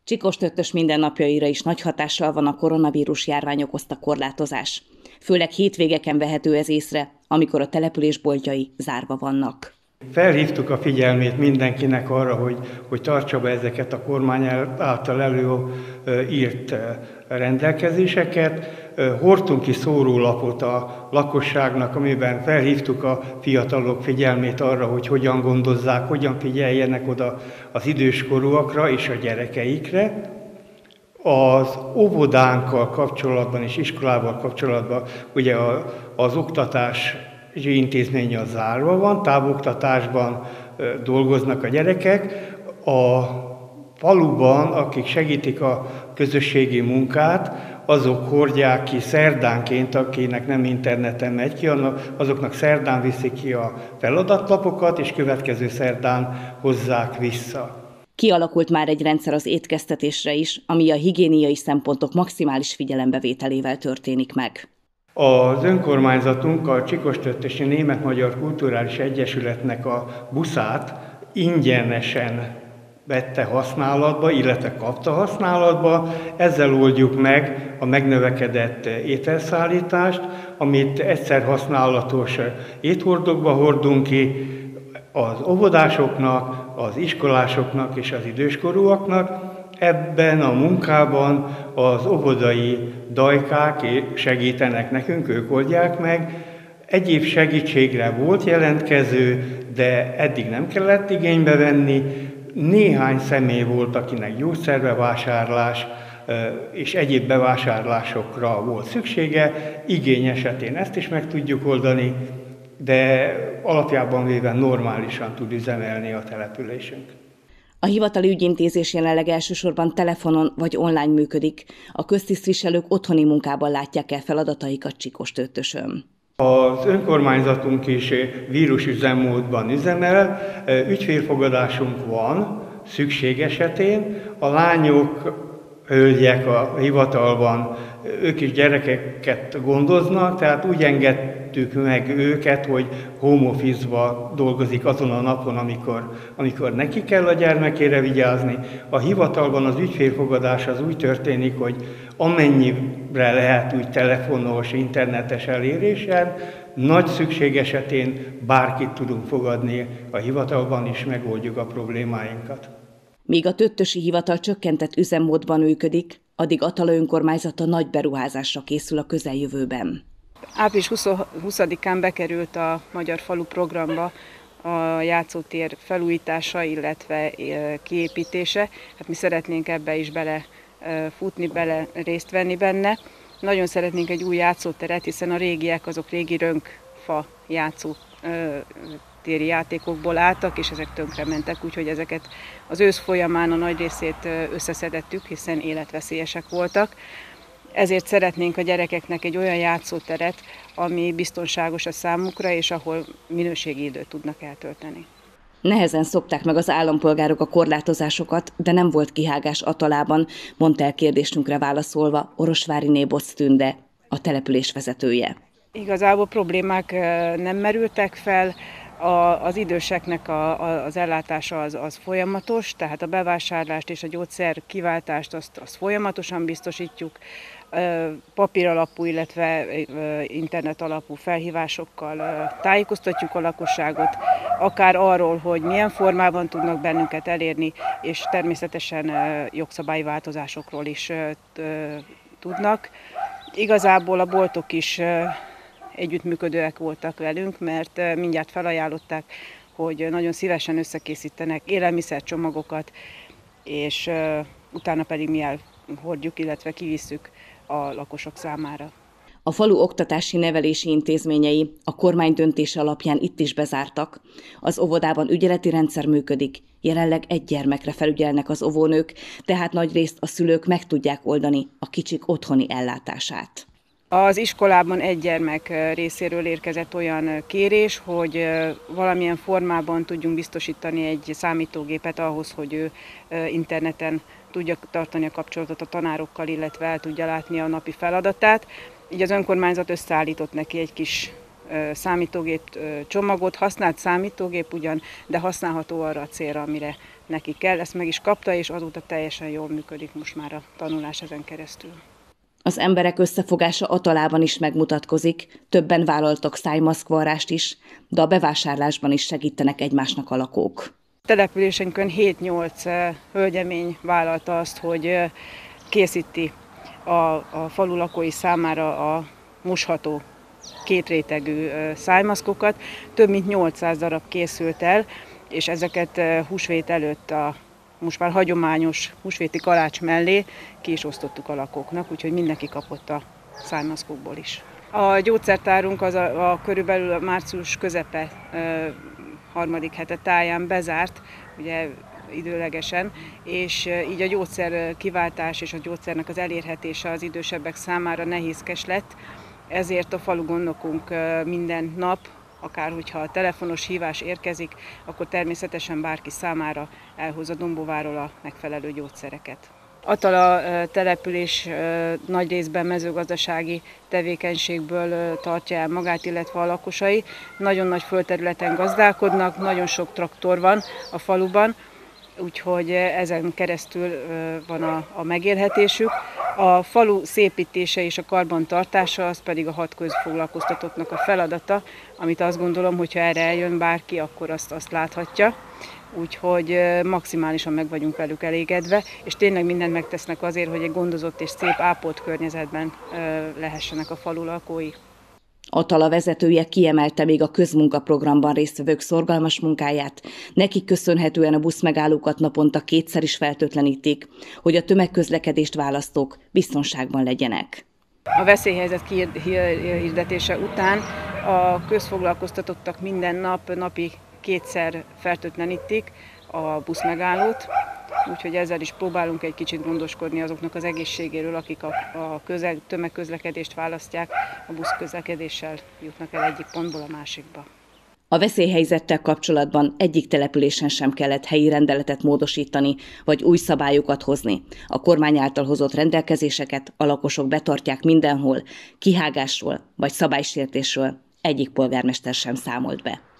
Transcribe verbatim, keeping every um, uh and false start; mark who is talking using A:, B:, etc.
A: Csikostöttös mindennapjaira is nagy hatással van a koronavírus járvány okozta korlátozás. Főleg hétvégeken vehető ez észre, amikor a település boltjai zárva vannak.
B: Felhívtuk a figyelmét mindenkinek arra, hogy, hogy tartsa be ezeket a kormány által előírt rendelkezéseket. Hordtunk ki szórólapot a lakosságnak, amiben felhívtuk a fiatalok figyelmét arra, hogy hogyan gondozzák, hogyan figyeljenek oda az időskorúakra és a gyerekeikre. Az óvodánkkal kapcsolatban és iskolával kapcsolatban ugye az oktatás intézménye az zárva van, távoktatásban dolgoznak a gyerekek. A faluban, akik segítik a közösségi munkát, azok hordják ki szerdánként, akinek nem interneten megy ki, azoknak szerdán viszik ki a feladatlapokat, és következő szerdán hozzák vissza.
A: Kialakult már egy rendszer az étkeztetésre is, ami a higiéniai szempontok maximális figyelembevételével történik meg.
B: Az önkormányzatunk a Csikostöttösi Német-Magyar Kulturális Egyesületnek a buszát ingyenesen vette használatba, illetve kapta használatba. Ezzel oldjuk meg a megnövekedett ételszállítást, amit egyszer használatos éthordókba hordunk ki az óvodásoknak, az iskolásoknak és az időskorúaknak. Ebben a munkában az óvodai dajkák segítenek nekünk, ők oldják meg. Egyéb segítségre volt jelentkező, de eddig nem kellett igénybe venni. Néhány személy volt, akinek gyógyszerbevásárlás és egyéb bevásárlásokra volt szüksége. Igény esetén ezt is meg tudjuk oldani, de alapjában véve normálisan tud üzemelni a településünk.
A: A hivatali ügyintézés jelenleg elsősorban telefonon vagy online működik. A köztisztviselők otthoni munkában látják el feladataikat Csikostöttösön.
B: Az önkormányzatunk is vírusüzemmódban üzemel, ügyfélfogadásunk van szükség esetén. A lányok, hölgyek a hivatalban, ők is gyerekeket gondoznak, tehát úgy engedtük meg őket, hogy home office-ba dolgozik azon a napon, amikor, amikor neki kell a gyermekére vigyázni. A hivatalban az ügyfélfogadás az úgy történik, hogy amennyire lehet úgy telefonos, internetes eléréssel, nagy szükség esetén bárkit tudunk fogadni a hivatalban, és megoldjuk a problémáinkat.
A: Míg a töttösi hivatal csökkentett üzemmódban működik, addig Attala önkormányzata nagy beruházásra készül a közeljövőben.
C: április huszadikán bekerült a Magyar Falu programba a játszótér felújítása, illetve kiépítése. Hát mi szeretnénk ebbe is bele futni, bele részt venni benne. Nagyon szeretnénk egy új játszóteret, hiszen a régiek azok régi rönkfa játszó téri játékokból álltak, és ezek tönkrementek, úgyhogy ezeket az ősz folyamán a nagy részét összeszedettük, hiszen életveszélyesek voltak. Ezért szeretnénk a gyerekeknek egy olyan játszóteret, ami biztonságos a számukra, és ahol minőségi időt tudnak eltölteni.
A: Nehezen szokták meg az állampolgárok a korlátozásokat, de nem volt kihágás Attalában, mondta el kérdésünkre válaszolva Orosváriné Boc Tünde, a település vezetője.
C: Igazából problémák nem merültek fel, A, az időseknek a, a, az ellátása az, az folyamatos, tehát a bevásárlást és a gyógyszer kiváltást azt, azt folyamatosan biztosítjuk. Papír alapú, illetve internet alapú felhívásokkal tájékoztatjuk a lakosságot, akár arról, hogy milyen formában tudnak bennünket elérni, és természetesen jogszabályi változásokról is tudnak. Igazából a boltok is együttműködőek voltak velünk, mert mindjárt felajánlották, hogy nagyon szívesen összekészítenek élelmiszercsomagokat, és utána pedig mi elhordjuk, illetve kivisszük a lakosok számára.
A: A falu oktatási nevelési intézményei a kormány döntése alapján itt is bezártak. Az óvodában ügyeleti rendszer működik, jelenleg egy gyermekre felügyelnek az óvónők, tehát nagyrészt a szülők meg tudják oldani a kicsik otthoni ellátását.
C: Az iskolában egy gyermek részéről érkezett olyan kérés, hogy valamilyen formában tudjunk biztosítani egy számítógépet ahhoz, hogy ő interneten tudja tartani a kapcsolatot a tanárokkal, illetve el tudja látni a napi feladatát. Így az önkormányzat összeállított neki egy kis számítógép csomagot, használt számítógép ugyan, de használható arra a célra, amire neki kell, ezt meg is kapta, és azóta teljesen jól működik most már a tanulás ezen keresztül.
A: Az emberek összefogása Atalában is megmutatkozik, többen vállaltak szájmaszkvarrást is, de a bevásárlásban is segítenek egymásnak a lakók.
C: A településünkön hét-nyolc hölgyemény vállalta azt, hogy készíti a, a falu lakói számára a mosható kétrétegű szájmaszkokat. Több mint nyolcszáz darab készült el, és ezeket húsvét előtt a most már hagyományos húsvéti kalács mellé ki is osztottuk a lakóknak, úgyhogy mindenki kapott a szájmaszkokból is. A gyógyszertárunk az a, a körülbelül a március közepe harmadik hete táján bezárt, ugye időlegesen, és így a gyógyszer kiváltás és a gyógyszernek az elérhetése az idősebbek számára nehézkes lett, ezért a falu gondnokunk minden nap, akár hogyha a telefonos hívás érkezik, akkor természetesen bárki számára elhozza Dombóváról a megfelelő gyógyszereket. Atala település nagy részben mezőgazdasági tevékenységből tartja el magát, illetve a lakosai. Nagyon nagy földterületen gazdálkodnak, nagyon sok traktor van a faluban, úgyhogy ezen keresztül van a, a megélhetésük. A falu szépítése és a karbantartása az pedig a hat közfoglalkoztatottnak a feladata, amit azt gondolom, hogyha erre eljön bárki, akkor azt, azt láthatja. Úgyhogy maximálisan meg vagyunk velük elégedve, és tényleg mindent megtesznek azért, hogy egy gondozott és szép ápolt környezetben lehessenek a falu lakói.
A: Atala vezetője kiemelte még a közmunkaprogramban résztvevők szorgalmas munkáját. Nekik köszönhetően a buszmegállókat naponta kétszer is fertőtlenítik, hogy a tömegközlekedést választók biztonságban legyenek.
C: A veszélyhelyzet kihirdetése után a közfoglalkoztatottak minden nap, napi kétszer fertőtlenítik a buszmegállót, úgyhogy ezzel is próbálunk egy kicsit gondoskodni azoknak az egészségéről, akik a, a közel, tömegközlekedést választják, a buszközlekedéssel jutnak el egyik pontból a másikba.
A: A veszélyhelyzettel kapcsolatban egyik településen sem kellett helyi rendeletet módosítani, vagy új szabályokat hozni. A kormány által hozott rendelkezéseket a lakosok betartják mindenhol, kihágásról vagy szabálysértésről egyik polgármester sem számolt be.